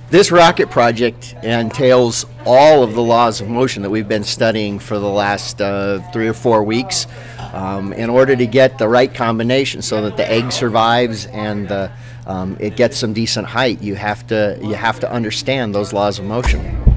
This rocket project entails all of the laws of motion that we've been studying for the last 3 or 4 weeks in order to get the right combination so that the egg survives and it gets some decent height. You have to understand those laws of motion.